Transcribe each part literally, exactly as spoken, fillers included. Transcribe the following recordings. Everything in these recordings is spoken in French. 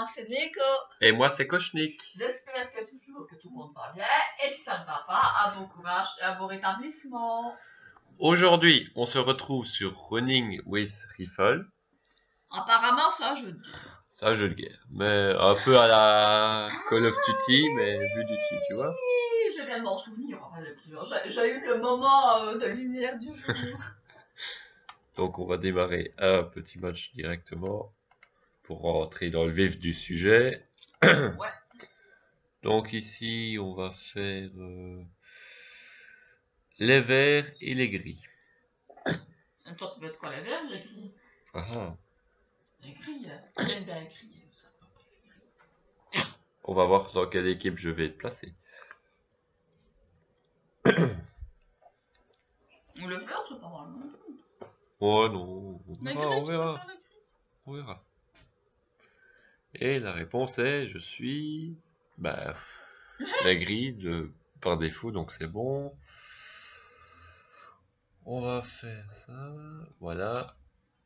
moi c'est Nico. Et moi c'est Kochnik. J'espère que toujours que tout le monde va bien. Et si ça ne va pas, à bon courage et à bon rétablissement. Aujourd'hui, on se retrouve sur Running with Rifle. Apparemment, c'est un jeu de guerre. C'est un jeu de guerre, mais un peu à la Call of Duty, mais vu du dessus, tu vois. Oui, je viens de m'en souvenir. Enfin, j'ai- j'ai eu le moment euh, de lumière du jour. Donc on va démarrer un petit match directement pour rentrer dans le vif du sujet. Ouais. Donc ici, on va faire euh, les verts et les gris. Et toi, tu veux être quoi, les verts ou les gris? Ah ah. Les gris, euh, j'aime bien les gris. Ça peut préférer. On va voir dans quelle équipe je vais être placé. Le vert, c'est pas mal, non? Oh non, on Les verra, gris, on tu verra, préfères les gris? on verra. Et la réponse est, je suis, bah, la grille de, par défaut, donc c'est bon. On va faire ça, voilà.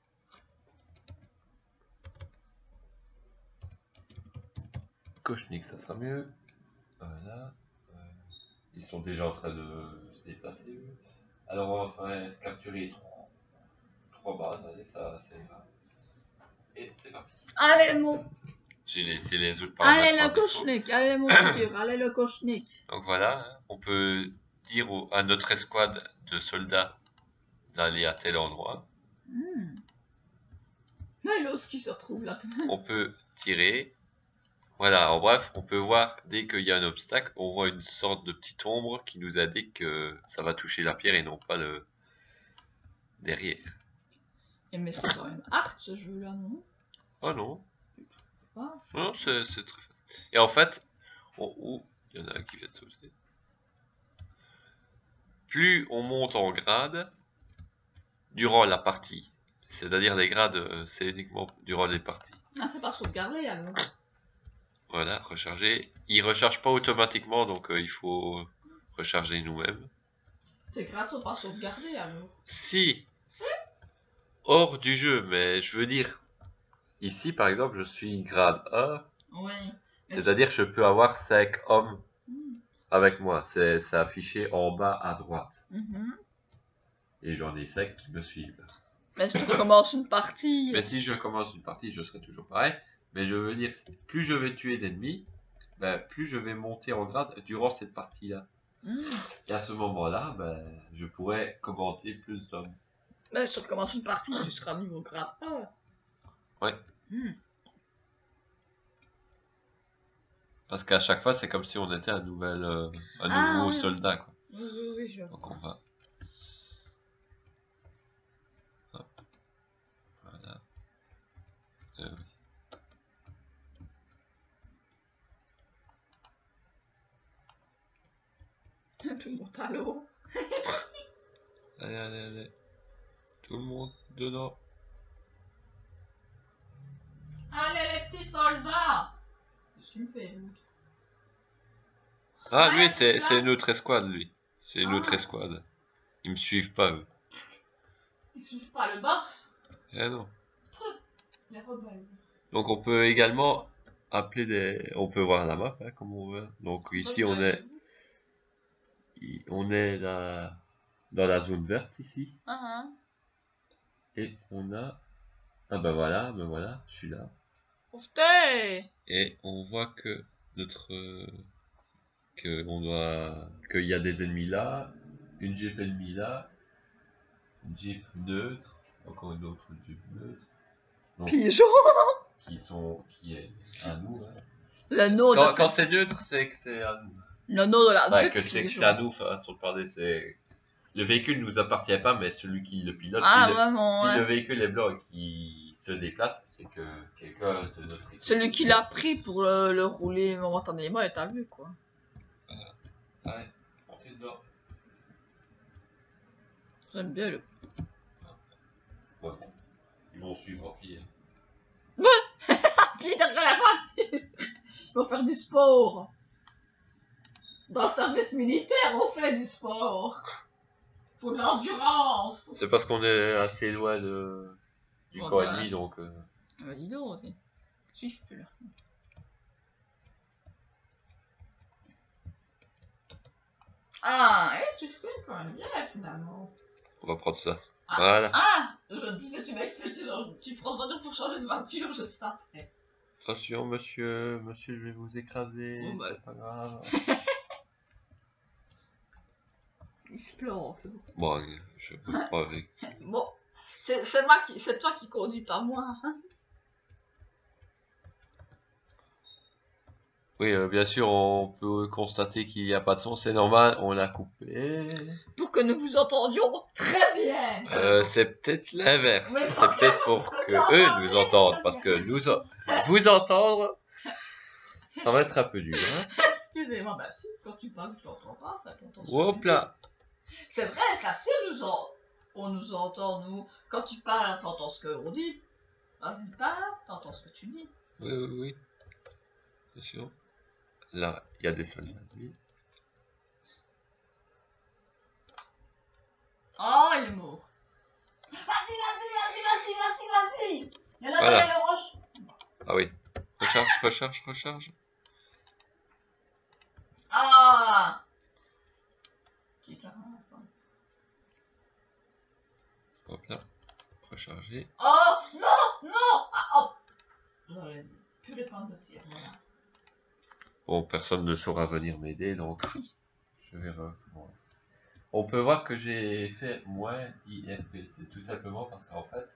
Kochnik, ça sera mieux. Voilà. Ils sont déjà en train de se déplacer. Eux. Alors on va faire capturer trois, trois bases, allez, ça c'est grave. Et c'est parti. Allez, mon. J'ai laissé les autres Allez, paramètres le par défaut. Kochnik. Allez, mon futur. Allez, le Kochnik. Donc voilà, hein, on peut dire au, à notre escouade de soldats d'aller à tel endroit. Hmm. Mais l'autre qui se retrouve là. On peut tirer. Voilà, en bref, on peut voir dès qu'il y a un obstacle, on voit une sorte de petite ombre qui nous indique que ça va toucher la pierre et non pas le derrière. Et mais c'est quand même hard ce jeu là, non? Oh non, Pas. non, c'est c'est très facile. Et en fait, on, ouh, il y en a un qui vient de sauter. Plus on monte en grade durant la partie, c'est-à-dire les grades, euh, c'est uniquement durant les parties. Ah, c'est pas sauvegardé alors. Voilà, recharger. Il recharge pas automatiquement, donc euh, il faut recharger nous-mêmes. Tes grades sont pas sauvegardés alors. Si, Si. hors du jeu, mais je veux dire, ici par exemple, je suis grade un, Oui. c'est-à-dire je peux avoir cinq hommes Hmm. avec moi. C'est c'est affiché en bas à droite. Mhm. Et j'en ai cinq qui me suivent. Mais si tu recommences une partie. Mais si je commence une partie, je serai toujours pareil. Mais je veux dire, plus je vais tuer d'ennemis, ben, plus je vais monter en grade durant cette partie-là. Hmm. Et à ce moment-là, ben, je pourrais commenter plus d'hommes. Mais si tu recommences une partie, tu seras niveau grade un. Ouais. Hmm. Parce qu'à chaque fois, c'est comme si on était un nouvel, euh, un Ah, nouveau ouais. soldat, quoi. Oui, oui, oui, je Donc on va. Hop. Voilà. Euh, oui. Tout le monde à l'eau. Allez, allez, allez. Tout le monde dedans. Allez les petits soldats. Qu'est-ce que tu me fais l'autre? Ah, Ouais, lui, c'est place. c'est une autre escouade, lui. C'est une Ah. autre escouade. Ils me suivent pas, eux. Ils suivent pas le boss. Eh non. Les rebelles. Donc on peut également appeler des. On peut voir la map, hein, comme on veut. Donc ici, on est. On est là. Dans la zone verte, ici. Ah, ah. Et on a. Ah ben voilà, ben voilà, je suis là. Oufté. Et on voit que notre. Que on doit. Qu'il y a des ennemis là. Une jeep ennemie là. Une jeep neutre. Encore une autre jeep neutre. Donc, Pigeon. qui sont. Qui est à nous. Hein. Le nom Quand, de quand c'est neutre, c'est que c'est à nous. le nom de la Ouais, Jeep que c'est que pigeon. c'est à nous, façon de parler, c'est. Le véhicule ne nous appartient pas, mais celui qui le pilote, Ah, si, le, vraiment, si ouais. le véhicule est blanc et qu'il se déplace, c'est que quelqu'un de notre équipe. Celui qui l'a pris pour le, le rouler momentanément est à lui, quoi. Ouais, entrez dedans. J'aime bien le. Ouais, ils vont suivre en pied. Qui derrière Ils vont faire du sport. Dans le service militaire, on fait du sport. Faut de l'endurance. C'est parce qu'on est assez loin de, du Oh, camp ouais. ennemi, donc. Euh... Ah bah dis donc, suivez plus là. Ah, et tu fais quand même bien finalement. On va prendre ça. Ah, Voilà. ah, je disais, tu m'as expliqué, genre, tu prends une voiture pour changer de voiture, je savais. Attention, monsieur, monsieur, je vais vous écraser, Oh, bah. c'est pas grave. Il se plante. Bon, je peux pas avec. Bon, c'est c'est moi qui, c'est toi qui conduis, pas moi. Hein. Oui, euh, bien sûr, on peut constater qu'il n'y a pas de son, c'est normal, on l'a coupé. Pour que nous vous entendions très bien. Euh, c'est peut-être l'inverse. Mais C'est pour peut-être que pour vous que eux entendiez nous entendent, très parce bien. que nous en- vous entendre, ça va être un peu dur. Hein. Excusez-moi, bah si, quand tu parles, je t'entends pas, enfin, t'entends ce que Hop tu dis. là. C'est vrai, ça, si nous en... on nous entend, nous. Quand tu parles, t'entends ce qu'on dit. Vas-y, parle, t'entends ce que tu dis. Oui, oui, oui. Bien sûr. Là, il y a des soldats. Oui. Oh, il est mort. Vas-y, vas-y, vas-y, vas-y, vas-y, vas-y. Il y en a Voilà. dans les roches. Ah oui. Recharge, recharge, recharge. Ah. Qui t'a- Hop là. Recharger. Oh, non, non. Ah, oh. J'aurais pu répondre de tir, voilà. Bon, personne ne saura venir m'aider, donc je vais recommencer. On peut voir que j'ai fait moins dix R P. C'est tout simplement parce qu'en fait,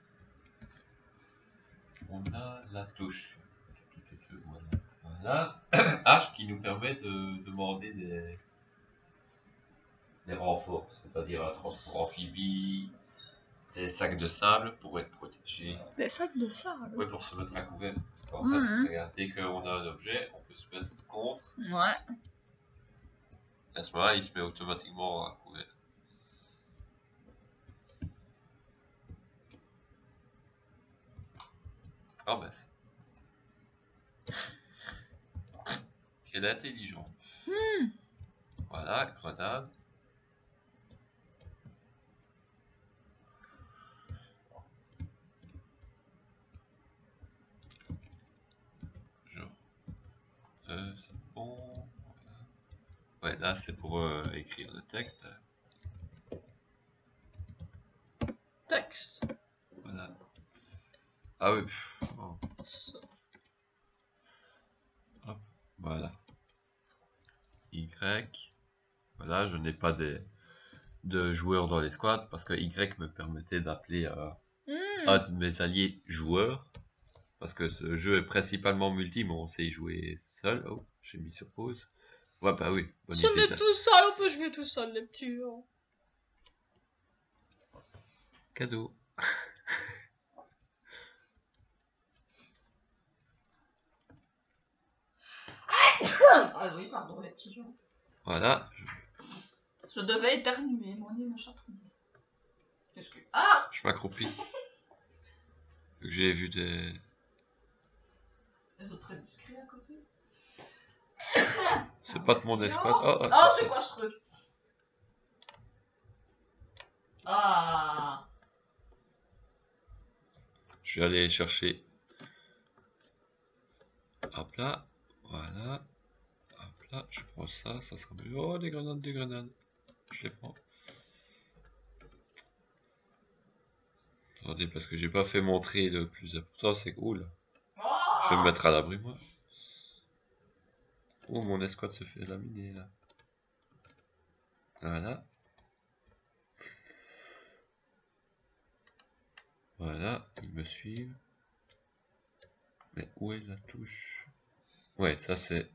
on a la touche. Voilà. H qui nous permet de demander des, des renforts, c'est-à-dire un transport amphibie, des sacs de sable pour être protégé. Des sacs de sable. Oui, pour se mettre à couvert. Parce qu'en Mhm. fait, regarde, dès qu'on a un objet, on peut se mettre contre. Ouais. À ce moment-là, il se met automatiquement à couvert. Ah ben. Quelle intelligence. Hmm. Voilà, grenade. Genre. Euh, c'est bon. Ouais, là c'est pour euh, écrire le texte. Texte. Voilà. Ah oui. Pff, oh. Hop, voilà. Y. Voilà, je n'ai pas de, de joueurs dans les squads parce que Y me permettait d'appeler euh, Hmm. un de mes alliés joueurs. Parce que ce jeu est principalement multi, mais on sait y jouer seul. Oh, j'ai mis sur pause. Ouais, bah oui. Bonne Si on est idée. tout seul, on peut jouer tout seul, les petits. Hein. Cadeau. Ah oui, pardon, les petits gens. Voilà. Je devais éternuer, mon nez me chatouillait. Qu'est-ce que... Ah. Je m'accroupis. J'ai vu des... Les autres très discrets à côté. C'est pas de mon escouade. Oh, oh, Oh, c'est quoi ce truc? Ah. Je vais aller chercher. Hop là. Voilà. Hop là. Je prends ça. Ça sera mieux. Oh, des grenades, des grenades. Je les prends. Attendez, parce que j'ai pas fait montrer le plus important. C'est cool. Je vais me mettre à l'abri, moi. Oh, mon escouade se fait laminer, là. Voilà. Voilà. Ils me suivent. Mais où est la touche? Ouais, ça c'est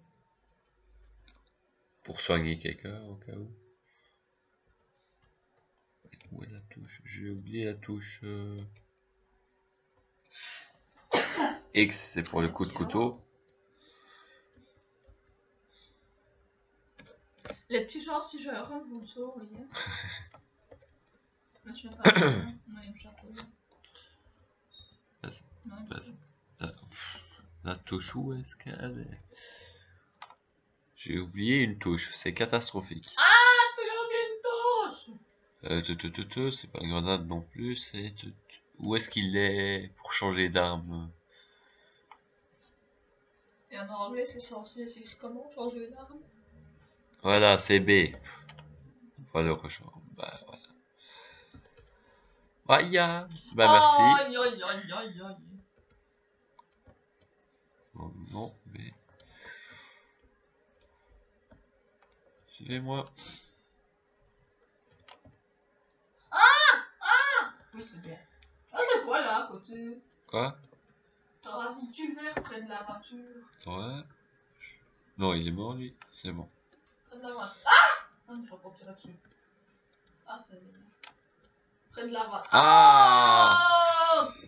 pour soigner quelqu'un au cas où. Où est la touche? J'ai oublié la touche. Euh... X, c'est pour le coup de couteau. Les petits gens, si je run, vous le sauriez. Mais je vais pas. Non, il me chatouille. Non, il me chatouille. La, la touche, où est-ce qu'elle est? J'ai oublié une touche, c'est catastrophique. Ah, tu as oublié une touche. Euh, te, te, te, te, c'est pas une grenade non plus, c'est... te, te. Où est-ce qu'il est pour changer d'arme? Et en anglais, c'est censé s'écrire comment? Changer d'arme? Voilà, c'est B. Enfin, le prochain. Bah, voilà. Ah, ya. Bah, merci. Aïe, aïe, aïe, aïe, aïe. Oh, non, mais... Suivez-moi. Oui, c'est bien. Ah, c'est quoi là à côté? Quoi? T'as rasé du verre près de la voiture. Ouais. Non, il est mort, lui. C'est bon. Près de la voiture. Ah! Non, je vais pas tirer dessus. Ah, c'est... Près de la voiture. Ah! Oh!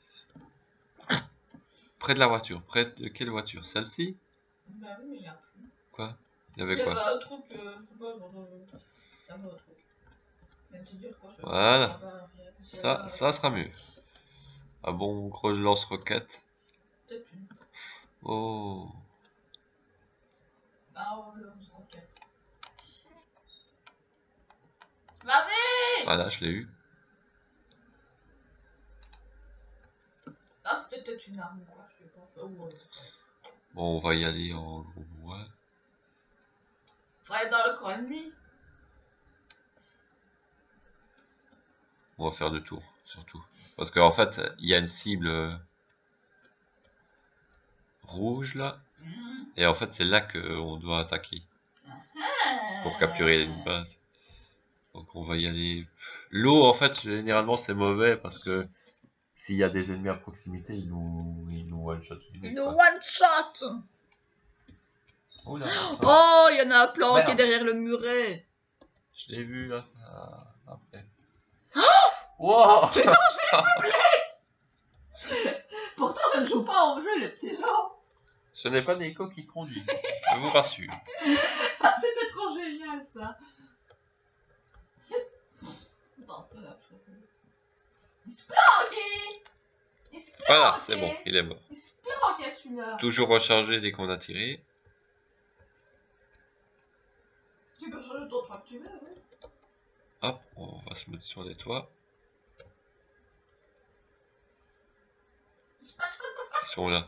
Près de la voiture. Près de quelle voiture? Celle-ci? Bah oui, mais il y a plus. Quoi? Il y Il avait y avait quoi? un truc, euh, je sais pas, genre... euh, Il y avait un truc. Je viens de te dire quoi, je... Voilà. Ah bah, rien. Ça, ça sera mieux. Ah bon, gros lance-roquette. Peut-être une. Oh. Ah, on le roquette. Vas-y! Voilà, je l'ai eu. Ah, c'était peut-être une arme, quoi, je sais pas. Oh, ouais. Bon, on va y aller en gros bois. Faut aller dans le coin de nuit. On va faire deux tours, surtout. Parce qu'en fait, il y a une cible euh, rouge là. Mmh. Et en fait, c'est là qu'on doit attaquer. Pour capturer une base. Donc on va y aller. L'eau, en fait, généralement, c'est mauvais parce que s'il y a des ennemis à proximité, ils nous, ils nous one-shot. Une one-shot! Oh là, Oh, il y en a un planqué Merde. derrière le muret. Je l'ai vu là, ça, après. Wow. Putain, j'ai tablette. Pourtant, je ne joue pas au jeu, les petits gens. Ce n'est pas Nico qui conduit, je vous rassure. Ah, c'était trop génial, ça. Attends, c'est là, je sais. Il se planquait. Il se planquait. Voilà, c'est bon, il est mort. Il se planquait, celui-là. Toujours rechargé dès qu'on a tiré. Tu peux changer ton toit que tu veux, oui. Hop, on va se mettre sur les toits. Ils sont là.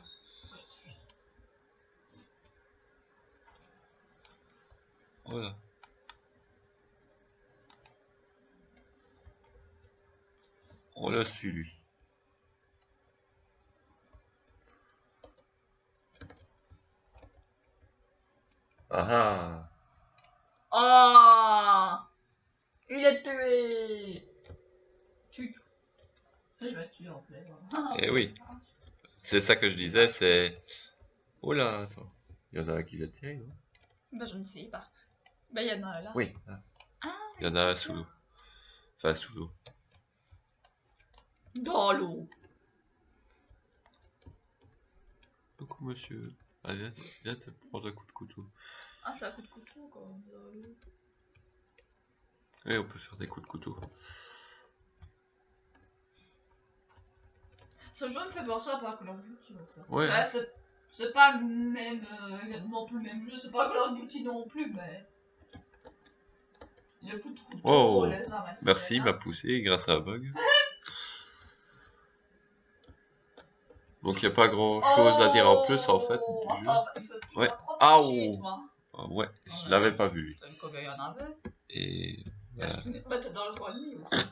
Voilà. On l'a su, lui. Ah Ah. Il est tué. Tu. Il va te tuer en plein. ah. Eh oui. C'est ça que je disais, c'est... Oh là, attends. Il y en a un qui l'a tiré, non? Bah, je ne sais pas. Bah, il y en a un là. Oui. Ah. Ah, Il y en a un sous l'eau. Enfin, sous l'eau. dans l'eau. Coucou, monsieur. Allez, viens, viens te prendre un coup de couteau. Ah, c'est un coup de couteau quand même dans l'eau. Oui, on peut faire des coups de couteau. Ce jeu me fait penser à Call of Duty en fait. Ouais. Bah, c'est pas le même, euh, non plus le même jeu, c'est pas Call of Duty non plus, mais... Les coups de couteau, Oh, les armes, et cetera. merci, m'a poussé grâce à un bug. Donc il n'y a pas grand chose à dire en plus en fait du jeu. Oh, il faut que tu Ouais. sois protégé, Ah oh. toi. Ah ouais, je Ouais. l'avais pas vu lui. T'as vu combien il y en avait? Et Bah, bah, je te pas dans le coin de nuit aussi.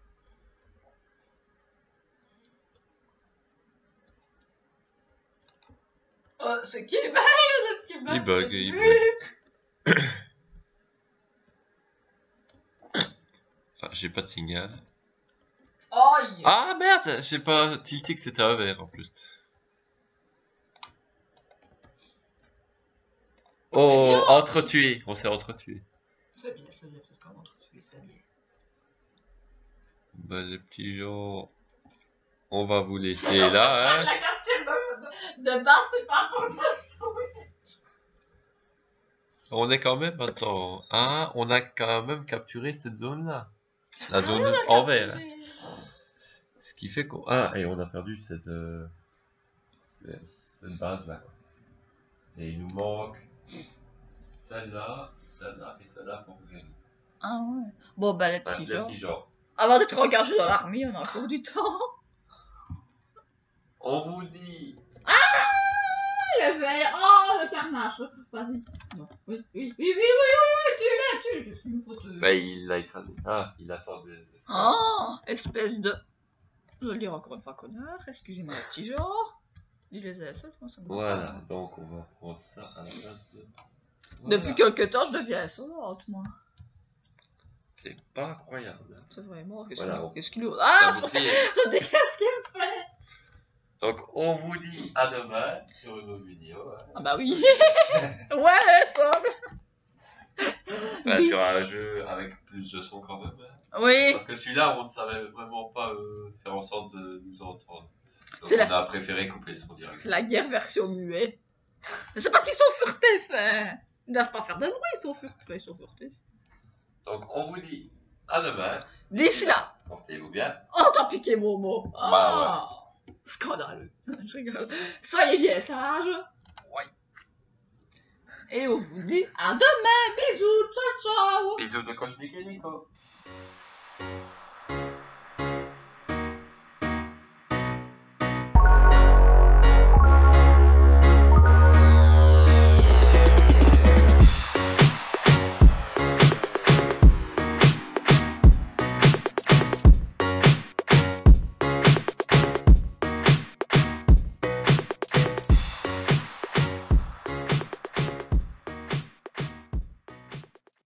Oh, c'est qui bug? Qui bug? il bug, il bug. Ah, j'ai pas de signal. Oh, yeah. Ah merde, j'ai pas tilté que c'était un verre en plus. Oh, entretué, on s'est entretué. C'est bien, c'est bien, parce qu'on entretué, c'est bien. Bah les petits gens, on va vous laisser Non, je là, hein. La capture de, de, de base, c'est pas pour de souhait. On est quand même, attends, hein, on a quand même capturé cette zone-là. La zone Ah, en vert. Hein. Ce qui fait qu'on... Ah, et on a perdu cette, euh, cette, cette base-là. Et il nous manque celle-là, celle-là et celle-là pour gagner. Ah ouais. Bon, bah, les Ah, petits les gens. petits gens. Avant d'être engagé dans l'armée, on a encore du temps. On vous dit... Ah, il est vert. Oh, le carnage. Vas-y. Non. Oui, oui, oui, oui, oui, oui, oui, tu l'as, tu Qu'est-ce qu'il me faut te... Bah, il l'a écrasé. Ah, il attend des... Oh, espèce de... Je vais le dire encore une fois, connard. Excusez-moi, le petit genre. Dis les A S L, je pense. Voilà, donc on va prendre ça à la place de... Voilà. Depuis quelques temps, je deviens sourde, moi. C'est pas incroyable. C'est vraiment... Qu'est-ce Voilà, qu'il qu qu Ah, je, je dis qu'est-ce qu'il me fait. Donc, on vous dit à demain sur une autre vidéo. Hein. Ah bah oui. Ouais, ça. Bah, sur un jeu avec plus de son quand même. Hein. Oui. Parce que celui-là, on ne savait vraiment pas euh, faire en sorte de nous entendre. Donc, on la... a préféré couper son direct. C'est la guerre version muet. Mais c'est parce qu'ils sont furtifs. Hein. Ils ne doivent pas faire de bruit, ils sont furtifs. Ils sont furtifs. Donc, on vous dit à demain. D'ici là. Portez-vous bien. Oh, t'as piqué mon mot. Oh. Bah ouais. Scandaleux. Je rigole. Soyez bien sages. Oui. Et on vous dit à demain. Bisous. Ciao, ciao. Bisous de Cosmic et Nico.